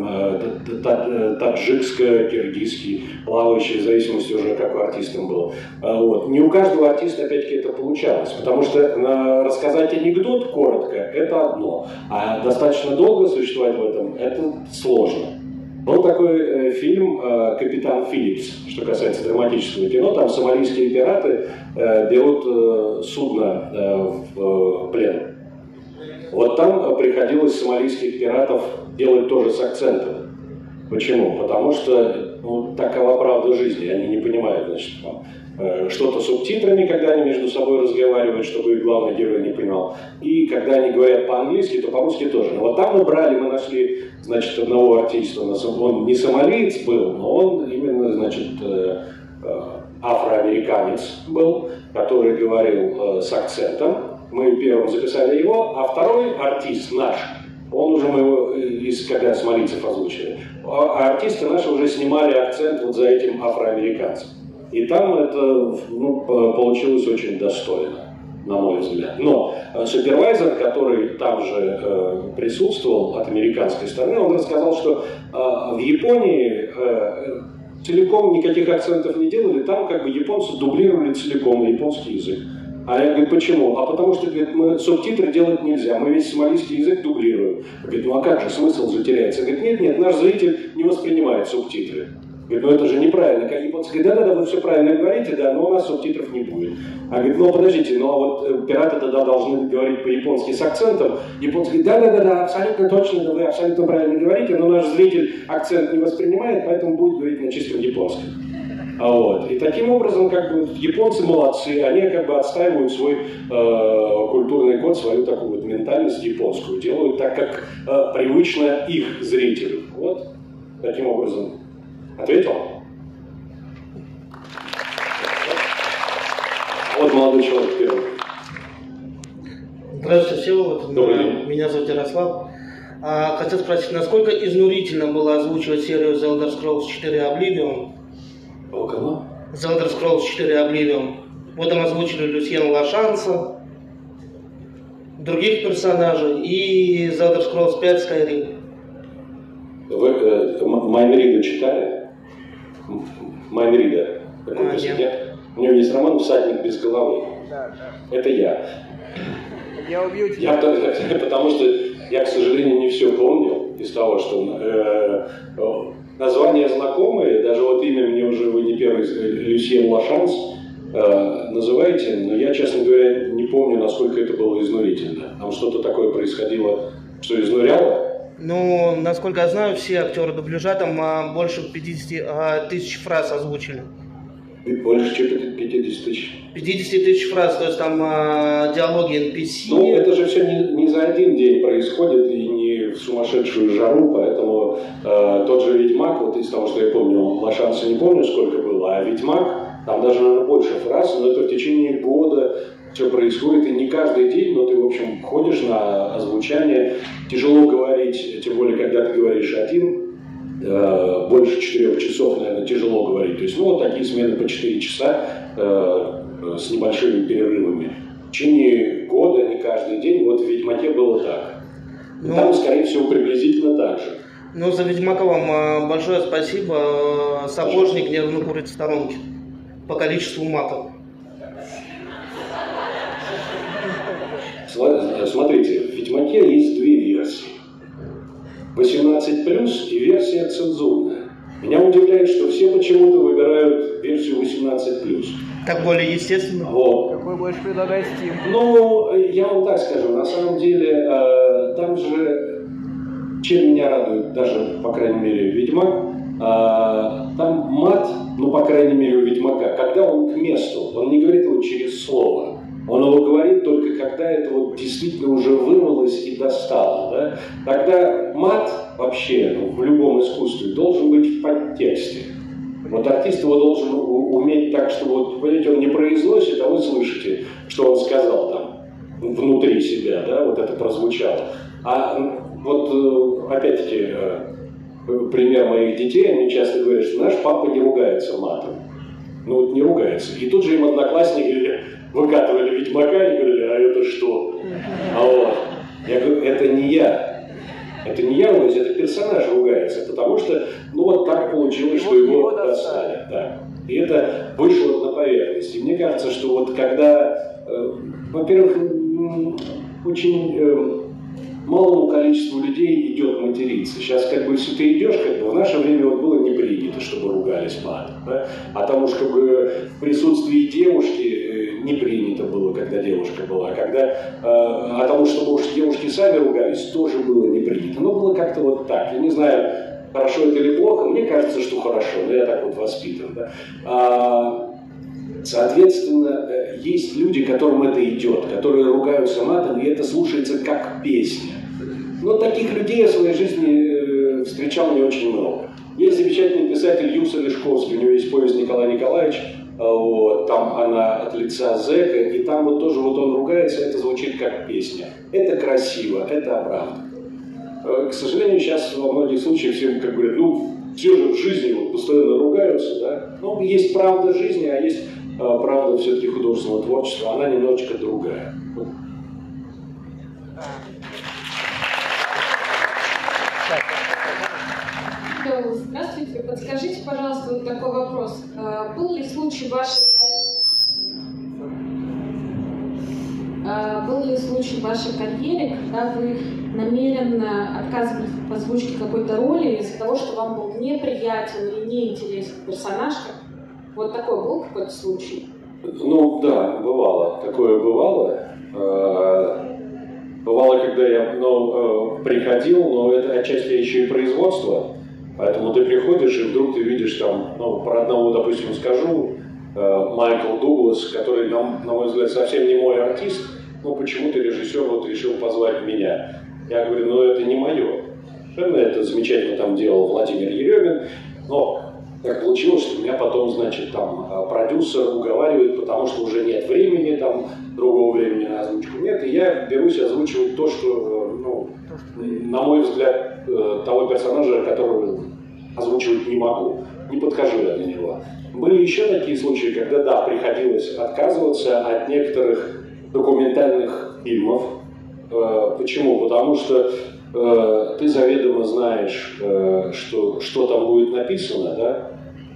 там, таджикско-киргизский, плавающий, в зависимости уже, как у артиста был. Вот. Не у каждого артиста, опять-таки, это получалось, потому что рассказать анекдот коротко – это одно, а достаточно долго существовать в этом – это сложно. Был такой фильм «Капитан Филлипс», что касается драматического кино. Там сомалийские пираты берут судно в плен. Вот там приходилось сомалийских пиратов делать тоже с акцентом. Почему? Потому что такова правда жизни. Они не понимают, значит, что-то субтитрами, когда они между собой разговаривают, чтобы их главный герой не понимал. И когда они говорят по-английски, то по-русски тоже. Но вот там мы нашли, значит, одного артиста. Он не сомалиец был, но он именно, значит, афроамериканец был, который говорил с акцентом. Мы первым записали его, а второй артист наш, он уже мы его, когда сомалийцев озвучили, а артисты наши уже снимали акцент вот за этим афроамериканцем. И там это получилось очень достойно, на мой взгляд. Но супервайзер, который там же присутствовал от американской стороны, он рассказал, что в Японии целиком никаких акцентов не делали, там как бы японцы дублировали целиком на японский язык. А я говорю, почему? А потому что, говорит, мы субтитры делать нельзя, мы весь сомалийский язык дублируем. Говорит, ну а как же, смысл же теряется? Говорит, нет, наш зритель не воспринимает субтитры. Говорит, ну это же неправильно. Как японцы говорят, да-да-да, вы все правильно говорите, да, но у нас субтитров не будет. А говорит, ну подождите, ну а вот пираты тогда должны говорить по-японски с акцентом. Японцы говорят, да-да-да, абсолютно точно, вы абсолютно правильно говорите, но наш зритель акцент не воспринимает, поэтому будет говорить на чистом японском. Вот. И таким образом, как бы, японцы молодцы, они как бы отстаивают свой культурный код, свою такую вот ментальность японскую, делают так, как привычно их зрителю. Вот таким образом. Ответил? Вот молодой человек первый. Здравствуйте, Всеволод. Добрый день. Меня зовут Ярослав. Хотел спросить, насколько изнурительно было озвучивать серию The Elder Scrolls 4 Oblivion? У кого? The Elder Scrolls 4 Oblivion. Вот там озвучили Люсьена Лашанса, других персонажей и The Elder Scrolls 5 Skyrim. Вы Майнрида читали? Майнрида. Нет. У него есть роман «Всадник без головы». Да. Это я. Я убью тебя. Потому что я, к сожалению, не все помню из того, что названия знакомые, даже вот имя мне уже вы не первый, Люсьен Лашанс, называете, но я, честно говоря, не помню, насколько это было изнурительно. Там что-то такое происходило, что изнуряло? Ну, насколько я знаю, все актеры дубляжа там больше 50 тысяч фраз озвучили. Больше, чем 50 тысяч? 50 тысяч фраз, то есть там диалоги NPC. Ну, это же все не за один день происходит и не в сумасшедшую жару, поэтому тот же «Ведьмак», вот из того, что я помню, Лошанца не помню, сколько было, а «Ведьмак», там даже, наверное, больше фраз, но это в течение года все происходит, и не каждый день, но ты, в общем, ходишь на озвучание, тяжело говорить, тем более, когда ты говоришь один, больше 4 часов, наверное, тяжело говорить. То есть, ну, вот такие смены по 4 часа с небольшими перерывами. В течение года, не каждый день, вот в «Ведьмаке» было так. И там, скорее всего, приблизительно так же. Ну, за «Ведьмака» вам большое спасибо. Сапожник нервно курит в сторонке по количеству матов. Смотрите, в «Ведьмаке» есть две версии. 18+, и версия цензурная. Меня удивляет, что все почему-то выбирают версию 18+. Так более естественно. Вот. Какой больше предлагает Steam? Ну, я вам так скажу, на самом деле, там же, чем меня радует, даже, по крайней мере, «Ведьмак», там мат, ну, по крайней мере, у «Ведьмака», когда он к месту, он не говорит его через слово. Он его говорит только когда это вот действительно уже вырвалось и достало. Да? Тогда мат вообще в любом искусстве должен быть в подтексте. Вот артист его должен уметь так, что вот, понимаете, он не произносит, а вы слышите, что он сказал там внутри себя, да, вот это прозвучало. А вот опять-таки пример моих детей, они часто говорят, что наш папа не ругается матом. Ну вот не ругается. И тут же им одноклассники выкатывали «Ведьмака» и говорили, а это что? А вот. Я говорю, это не я. Это не я ругаюсь, это персонаж ругается, потому что, ну вот так получилось, что его достали. Да. И это вышло на поверхность. И мне кажется, что вот когда, во-первых, очень малому количеству людей идет материться. Сейчас как бы, если ты идешь, как бы в наше время вот было не принято, чтобы ругались матом. Да? А там уж как бы в присутствии девушки не принято было, когда девушка была. А тому, чтобы уж девушки сами ругались, тоже было не принято. Но было как-то вот так. Я не знаю, хорошо это или плохо, мне кажется, что хорошо, но я так вот воспитан. Да? Соответственно, есть люди, которым это идет, которые ругаются матом, и это слушается как песня. Но таких людей я в своей жизни встречал не очень много. Есть замечательный писатель Юса Лешковский, у него есть повесть «Николай Николаевич», вот, там она от лица зэка, и там вот тоже вот он ругается, это звучит как песня. Это красиво, это правда. К сожалению, сейчас во многих случаях всем как говорят, ну, все же в жизни вот постоянно ругаются, да? Ну, есть правда жизни, а есть правда все-таки художественного творчества, она немножечко другая. Здравствуйте. Подскажите, пожалуйста, вот такой вопрос. Был ли случай в вашей карьере, когда вы намеренно отказывались в озвучке какой-то роли из-за того, что вам был неприятен или неинтересен персонаж? Вот такой был какой-то случай? Ну да, бывало. Такое бывало. Бывало, когда я приходил, но это отчасти еще и производство. Поэтому ты приходишь, и вдруг ты видишь там, ну, про одного, допустим, скажу, Майкл Дуглас, который, на мой взгляд, совсем не мой артист, но почему-то режиссер вот решил позвать меня. Я говорю, ну это не мое. Наверное, это замечательно там делал Владимир Еремин, но так получилось, что меня потом, значит, там продюсер уговаривает, потому что уже нет времени, там другого времени на озвучку нет, и я берусь озвучивать то, что, ну, на мой взгляд, того персонажа, которого озвучивать не могу, не подхожу я для него. Были еще такие случаи, когда, да, приходилось отказываться от некоторых документальных фильмов. Почему? Потому что ты заведомо знаешь, что там будет написано, да?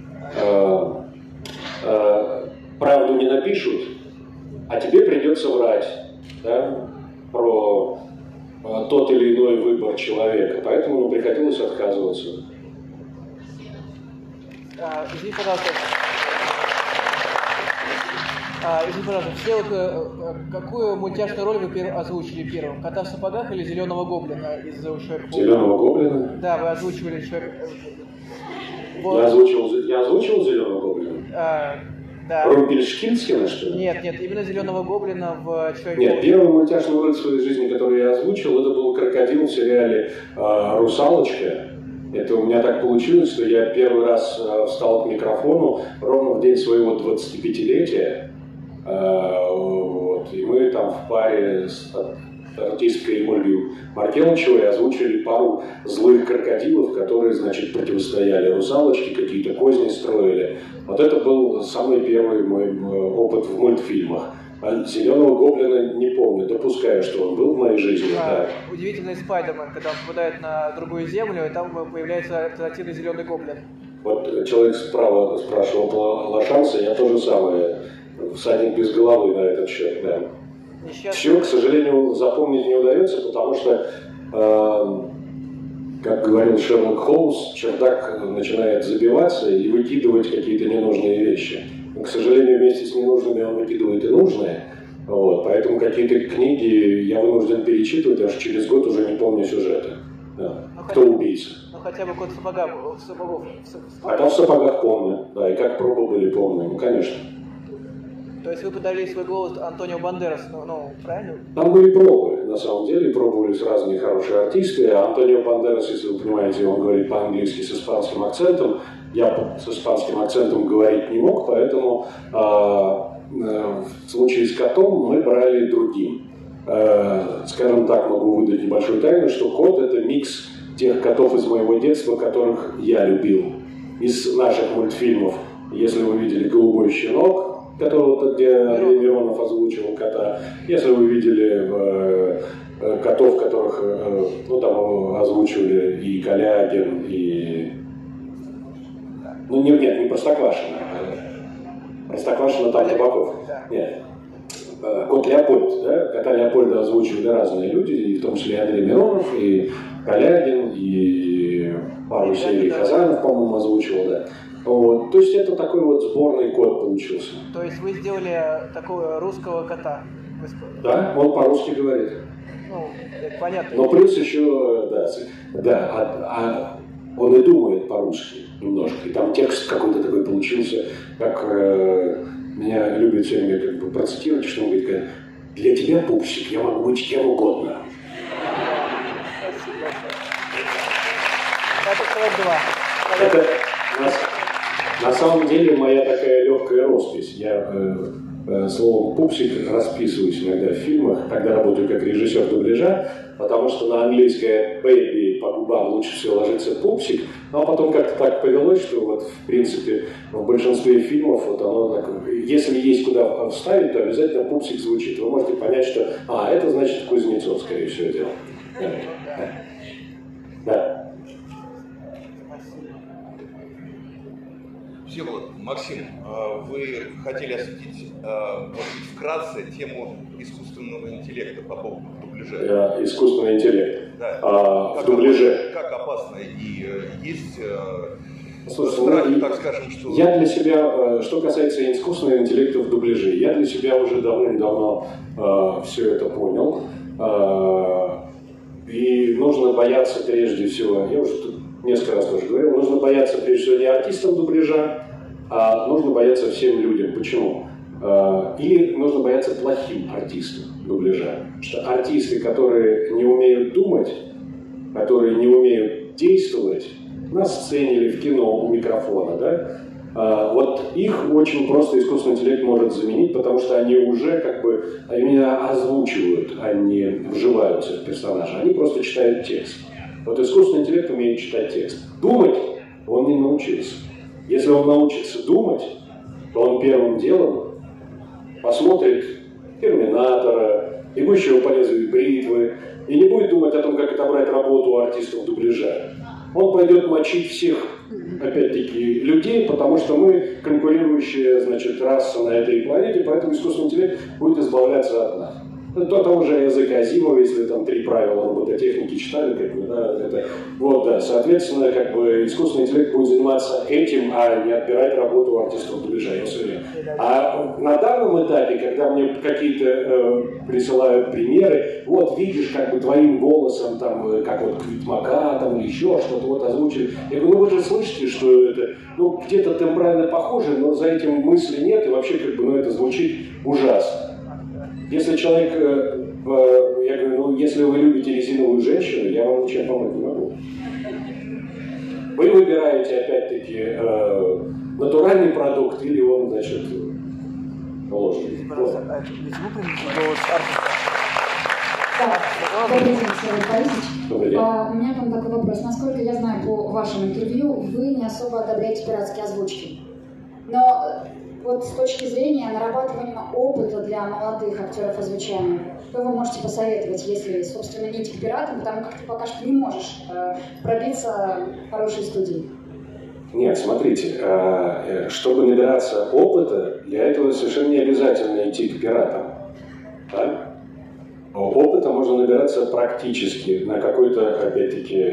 Правду не напишут, а тебе придется врать, да, про тот или иной выбор человека. Поэтому приходилось отказываться. Извини, пожалуйста. Все вот, какую мультяшную роль вы озвучили первым? Кота в сапогах или Зеленого Гоблина из Человека-паука? Зеленого Гоблина? Да, вы озвучивали Человека... Я озвучивал Зеленого Гоблина? Да. Румпельштильцхена, что ли? Нет, именно Зеленого Гоблина в Человеке-пауке. Нет, первую мультяшную роль в своей жизни, которую я озвучил, это был крокодил в сериале «Русалочка». Это у меня так получилось, что я первый раз встал к микрофону ровно в день своего 25-летия. Вот, и мы там в паре с артисткой Ольгой Маркелычевой озвучили пару злых крокодилов, которые, значит, противостояли русалочке, какие-то козни строили. Вот это был самый первый мой опыт в мультфильмах. А Зеленого Гоблина не помню, допускаю, что он был в моей жизни. Да. Удивительный Спайдермен, когда он попадает на другую землю, и там появляется альтернативный Зеленый Гоблин. Вот человек справа спрашивал про Лошанца, я то же самое. Всадник без головы на этот счет, да. Все, к сожалению, запомнить не удается, потому что, как говорил Шерлок Холмс, чердак начинает забиваться и выкидывать какие-то ненужные вещи. Но, к сожалению, вместе с ненужными он выкидывает и нужные. Вот, поэтому какие-то книги я вынужден перечитывать, аж через год уже не помню сюжета. Да. Кто убийца? Ну хотя бы кот в сапогах. А там в сапогах помню, да, и как пробы были помню, ну конечно. То есть вы подарили свой голос Антонио Бандерас, ну, правильно? Там были пробы, на самом деле, пробовались разные хорошие артисты. А Антонио Бандерас, если вы понимаете, он говорит по-английски с испанским акцентом. Я с испанским акцентом говорить не мог, поэтому в случае с котом мы брали другим. Скажем так, могу выдать небольшую тайну, что кот — это микс тех котов из моего детства, которых я любил. Из наших мультфильмов, если вы видели «Голубой щенок», которого, где Андрей Миронов озвучивал кота. Если вы видели котов, которых ну, там озвучивали и Калягин, и... Ну, нет, не Простоквашино. Простоквашино там Табаков. Нет. Кот Леопольд, да? Кота Леопольда озвучивали разные люди, и в том числе и Андрей Миронов, и Калягин, и пару серий Хазанов, по-моему, озвучивал, да. Вот. То есть это такой вот сборный кот получился. То есть вы сделали такого русского кота? Да, он по-русски говорит. Ну, это понятно. Но плюс еще, да, он и думает по-русски немножко. И там текст какой-то такой получился, как меня любят все время как бы процитировать, что он говорит, для тебя, пупсик, я могу быть кем угодно. Это на самом деле моя такая легкая роспись. Я словом «пупсик» расписываюсь иногда в фильмах, когда работаю как режиссер дубляжа, потому что на английское «baby» по губам лучше всего ложится «пупсик», но потом как-то так повелось, что вот в принципе в большинстве фильмов вот оно так, если есть куда вставить, то обязательно «пупсик» звучит. Вы можете понять, что это значит Кузнецов, скорее всего, делал. Да. Всеволод, Максим, вы хотели осветить вкратце тему искусственного интеллекта по поводу дубляжа. Искусственный интеллект. Да. В дубляже. Как опасно и есть Слушай, так скажем, что... Я для себя, что касается искусственного интеллекта в дубляже, я для себя уже давным-давно все это понял. И нужно бояться прежде всего, я уже тут несколько раз тоже говорил, нужно бояться прежде всего не артистам дубляжа, а нужно бояться всем людям. Почему? Или нужно бояться плохим артистам дубляжа. Потому что артисты, которые не умеют думать, которые не умеют действовать на сцене или в кино у микрофона, да, вот их очень просто искусственный интеллект может заменить, потому что они уже как бы именно озвучивают, а не вживаются в персонажа. Они просто читают текст. Вот искусственный интеллект умеет читать текст. Думать он не научился. Если он научится думать, то он первым делом посмотрит «Терминатора», «Бегущего по лезвию бритвы» и не будет думать о том, как отобрать работу у артистов дубляжа. Он пойдет мочить всех, опять-таки, людей, потому что мы конкурирующая, значит, раса на этой планете, поэтому искусственный интеллект будет избавляться от нас. Это того же язык Азимова, если там 3 правила робототехники читали, как бы, да, это, вот, да, соответственно, как бы искусственный интеллект будет заниматься этим, а не отбирать работу у артистов дубляжа. А на данном этапе, когда мне какие-то присылают примеры, вот видишь, как бы твоим голосом, там, как вот Ведьмака, там, или еще что-то вот озвучили. Я говорю, вы же слышите, что это, где-то тембрально похоже, но за этим мысли нет, и вообще, как бы, это звучит ужасно. Если человек, я говорю, если вы любите резиновую женщину, я вам ничем помочь не могу. Вы выбираете, опять-таки, натуральный продукт или он, значит, ложный. Добрый день, Всеволод Борисович. У меня к вам такой вопрос. Насколько я знаю по вашему интервью, вы не особо одобряете пиратские озвучки. Но вот с точки зрения нарабатывания опыта для молодых актеров озвучания, что вы можете посоветовать, если, собственно, не идти к пиратам, потому как ты пока что не можешь пробиться в хорошей студии? Нет, смотрите, чтобы набираться опыта, для этого совершенно не обязательно идти к пиратам. Да? Опыта можно набираться практически на какой-то, опять-таки,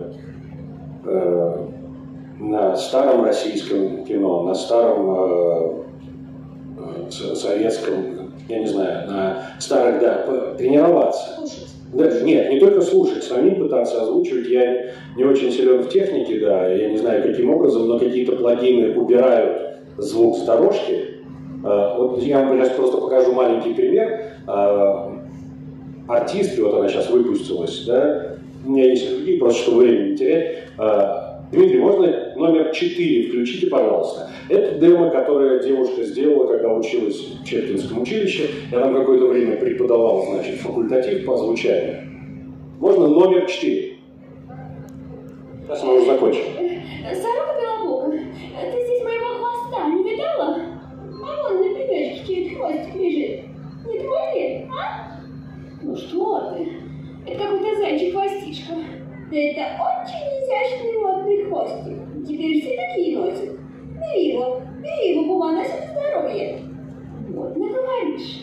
на старом российском кино, на старом советском, я не знаю, на старых, да, тренироваться. Даже, нет, не только слушать, самим пытаться озвучивать. Я не очень силен в технике, да, я не знаю каким образом, но какие-то плагины убирают звук с дорожки. Вот я вам сейчас просто покажу маленький пример. Артистки, вот она сейчас выпустилась, да, у меня есть другие, просто чтобы время не терять. Дмитрий, можно номер 4 включите, пожалуйста. Это демо, которое девушка сделала, когда училась в Чеплинском училище. Я там какое-то время преподавал, значит, факультатив по озвучанию. Можно номер 4. Сейчас мы уже закончим. Сорока белобока, ты здесь моего хвоста не видала? А вон на пенечке чей-то хвостик лежит. Не твой ли, а? Ну что ты? Это какой-то зайчий хвостишко. Это очень изящный модный хвостик. Теперь все такие носят. Бери его, Буба, носит здоровье. Модно говоришь.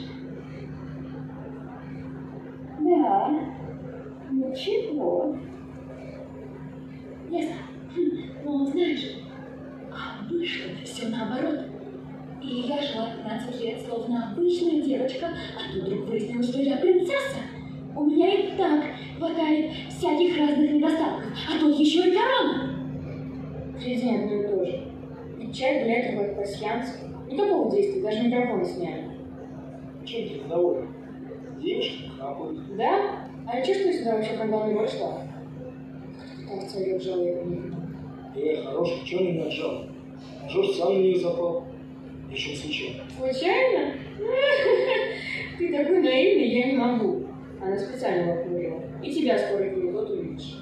Да, ну чего? Ясно. Ну, знаешь, вышло все наоборот. И я жила 15 лет, словно обычная девочка, а тут вдруг выяснилось, что я принцесса. У меня и так хватает всяких разных недостатков, а тут еще и корона. Жизнь одно и то же. Печать для этого пасьянца, Никакого действия, даже микрофон сняли. Чем ты недоволен? Девушка хапает. Да? А я чувствую себя вообще, когда он не вышла? Кажется, я отжала его. Хороший, чего не отжал? Жорж сам на нее запал. Причем случайно. Случайно? Ты такой наивный, я не могу. Она специально его окурила. И тебя скоро будет, вот увидишь.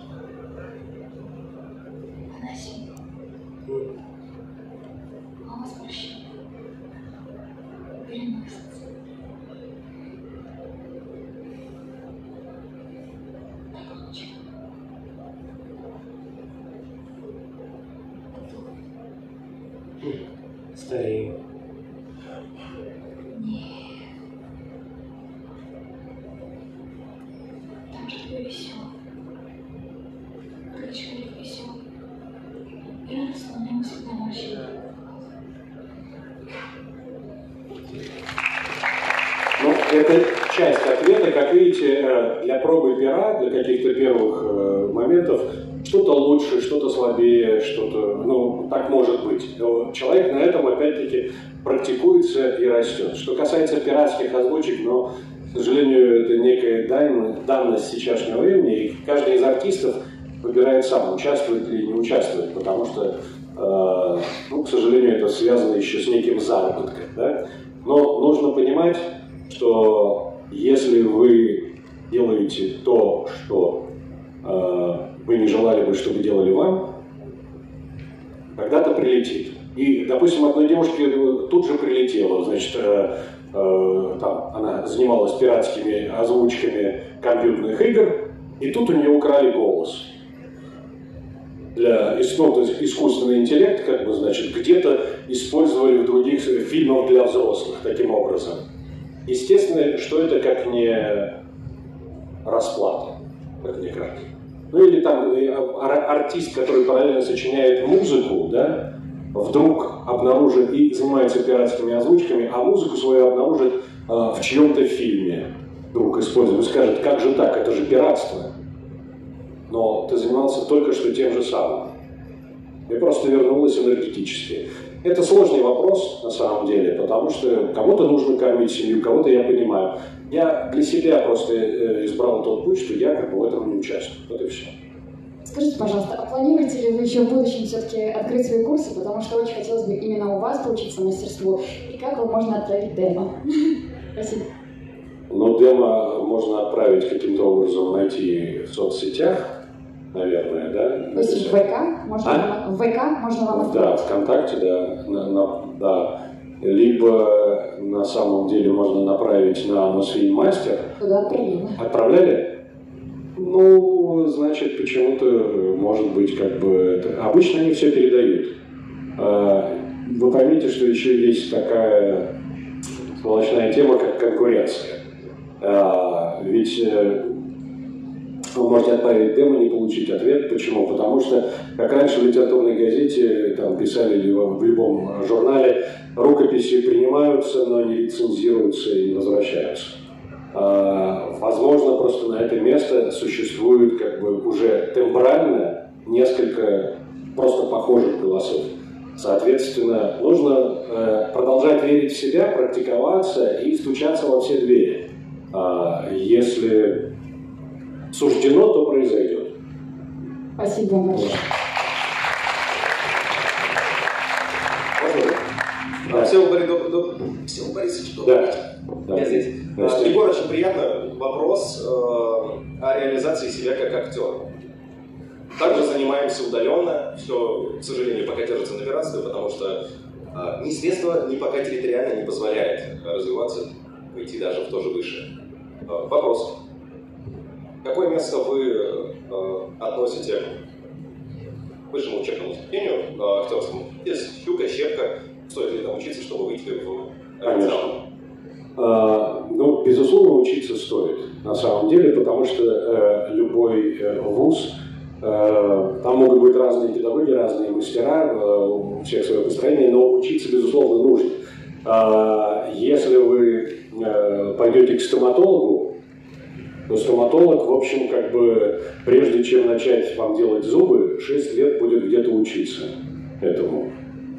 Анасим. А у вас прощение. Переносится. Так лучше. Старею. Нет. Там же такой веселый. Как человек веселый. И радостно на него всегда морщина. Ну, это часть ответа. Как видите, для пробы пера, для каких-то первых моментов, что-то лучше, что-то слабее, что-то, ну, так может быть. Но человек на этом, опять-таки, практикуется и растет. Что касается пиратских озвучек, но, к сожалению, это некая данность сейчасшнего времени, и каждый из артистов выбирает сам, участвует или не участвует, потому что, ну, к сожалению, это связано еще с неким заработком, да? Но нужно понимать, что если вы делаете то, что вы не желали бы, чтобы делали вам, когда-то прилетит. И, допустим, одной девушке тут же прилетело, значит, там она занималась пиратскими озвучками компьютерных игр, и тут у нее украли голос. Для искусственный интеллект, как бы, значит, где-то использовали в других фильмах для взрослых таким образом. Естественно, что это как не расплата, как не кратко. Ну или там артист, который параллельно сочиняет музыку, да, вдруг обнаружит и занимается пиратскими озвучками, а музыку свою обнаружит в чьем-то фильме. Вдруг использует и скажет, как же так, это же пиратство. Но ты занимался только что тем же самым. И просто вернулась энергетически. Это сложный вопрос, на самом деле, потому что кому-то нужно кормить семью, кого-то я понимаю. Я для себя просто избрал тот путь, что я как бы в этом не участвую. Вот и все. Скажите, пожалуйста, а планируете ли вы еще в будущем все-таки открыть свои курсы, потому что очень хотелось бы именно у вас поучиться мастерству, и как вам можно отправить демо? Спасибо. Ну, демо можно отправить каким-то образом, найти в соцсетях, наверное, да? То есть в ВК? В ВК можно вам отправить? Да, ВКонтакте, да. Да. Либо на самом деле можно направить на Мосфильм Мастер. Туда отправили. Отправляли? Ну, значит, почему-то, может быть, как бы... Обычно они все передают. Вы поймите, что еще есть такая сволочная тема, как конкуренция. Ведь вы можете отправить демо, не получить ответ. Почему? Потому что, как раньше в литературной газете там писали или в любом журнале, рукописи принимаются, но не рецензируются и не возвращаются. Возможно, просто на это место существует как бы уже тембрально несколько просто похожих голосов. Соответственно, нужно продолжать верить в себя, практиковаться и стучаться во все двери. Если суждено, то произойдет. Спасибо вам большое. Всем Борисович, добрый вечер. Я здесь. Егор, очень приятно. Вопрос о реализации себя как актера. Также занимаемся удаленно. Все, к сожалению, пока держится на пиратстве, потому что ни средства, ни пока территориально не позволяет развиваться, пойти даже в то же высшее. Вопрос. Какое место вы относите к высшему учебному заведению актерскому? Есть щука, щепка. Стоит ли там учиться, чтобы выйти в Конечно. Ну, безусловно, учиться стоит, на самом деле, потому что любой вуз, там могут быть разные педагоги, разные мастера, у всех свое построение, но учиться, безусловно, нужно. Если вы пойдете к стоматологу, то стоматолог, в общем, как бы, прежде чем начать вам делать зубы, 6 лет будет где-то учиться этому.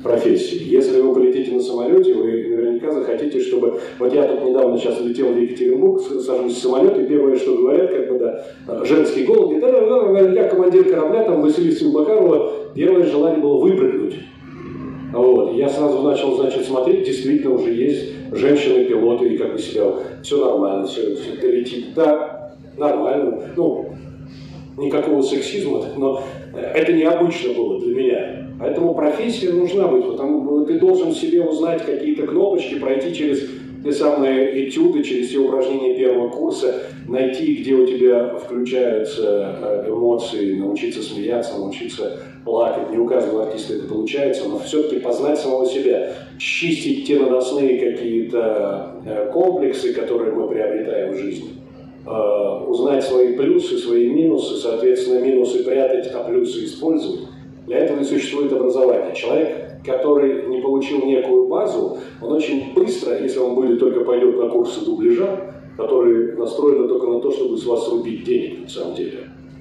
профессии. Если вы полетите на самолете, вы наверняка захотите, чтобы... Вот я тут недавно сейчас летел в Екатеринбург, сажусь в самолет, и первое, что говорят, как бы, да, женский голос, говорит, я командир корабля, там, Василия Симбакарова, первое желание было выпрыгнуть. Вот. Я сразу начал, значит, смотреть, действительно уже есть женщины-пилоты, и как бы себя, все нормально, все летит. Да, нормально. Ну, никакого сексизма, но это необычно было для меня. Поэтому профессия нужна быть, потому что ты должен себе узнать какие-то кнопочки, пройти через те самые этюды, через все упражнения первого курса, найти, где у тебя включаются эмоции, научиться смеяться, научиться плакать. Не у каждого артиста это получается, но все-таки познать самого себя, чистить те наносные какие-то комплексы, которые мы приобретаем в жизни. Узнать свои плюсы, свои минусы, соответственно, минусы прятать, а плюсы использовать. Для этого и существует образование. Человек, который не получил некую базу, он очень быстро, если он будет только пойдет на курсы дубляжа, которые настроены только на то, чтобы с вас рубить денег, на самом деле,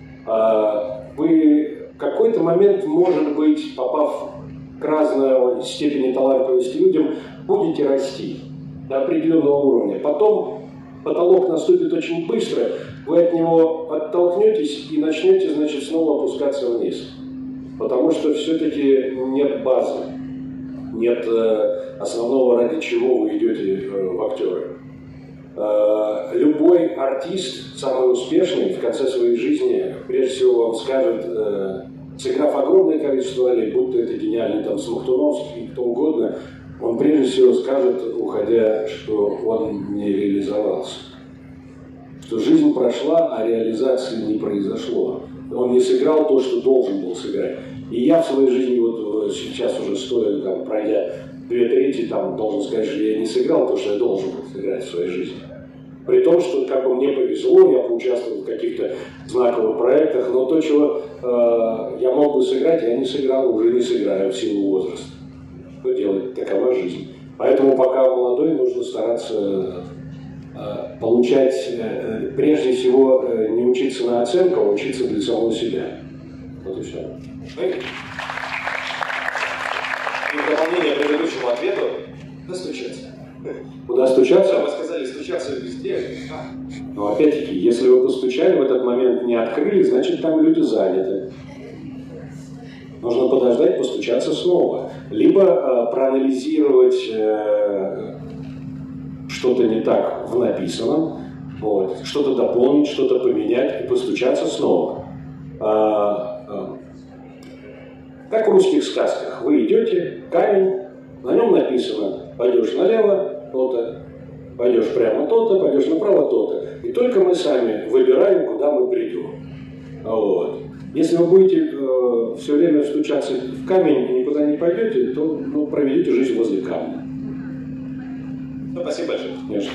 вы в какой-то момент, может быть, попав к разной степени талантливости людям, будете расти до определенного уровня. Потом потолок наступит очень быстро, вы от него оттолкнетесь и начнете, значит, снова опускаться вниз. Потому что все-таки нет базы, нет основного, ради чего вы идете в актеры. Любой артист, самый успешный, в конце своей жизни, прежде всего вам скажет, сыграв огромное количество ролей, будь то это гениальный там Смоктуновский, кто угодно, он прежде всего скажет, уходя, что он не реализовался. Что жизнь прошла, а реализации не произошло. Он не сыграл то, что должен был сыграть. И я в своей жизни, вот сейчас уже стоя, там, пройдя 2/3, там, должен сказать, что я не сыграл то, что я должен был сыграть в своей жизни. При том, что как бы мне повезло, я поучаствовал в каких-то знаковых проектах, но то, чего я мог бы сыграть, я не сыграл, уже не сыграю в силу возраста. Что делать? Такова жизнь. Поэтому пока молодой, нужно стараться получать, прежде всего, не учиться на оценку, а учиться для самого себя. Вот и все. И в дополнение к предыдущему ответу, куда стучаться? Куда стучаться? Вы сказали, стучаться везде. Но опять-таки, если вы постучали, в этот момент не открыли, значит, там люди заняты. Нужно подождать, постучаться снова. Либо проанализировать что-то не так в написанном, вот, что-то дополнить, что-то поменять и постучаться снова. Как в русских сказках. Вы идете, камень, на нем написано, пойдешь налево, то-то, пойдешь прямо то-то, пойдешь направо то-то. И только мы сами выбираем, куда мы придем. Вот. Если вы будете все время стучаться в камень и никуда не пойдете, то проведете жизнь возле камня. Спасибо большое. Конечно.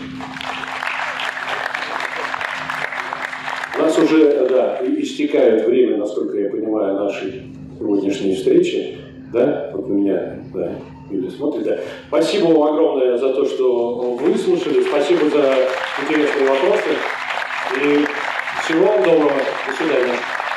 У нас уже, да, истекает время, насколько я понимаю, нашей сегодняшней встречи. Да? Вот на меня, да, Юля смотрит. Да. Спасибо вам огромное за то, что выслушали. Спасибо за интересные вопросы. И всего вам доброго. До свидания.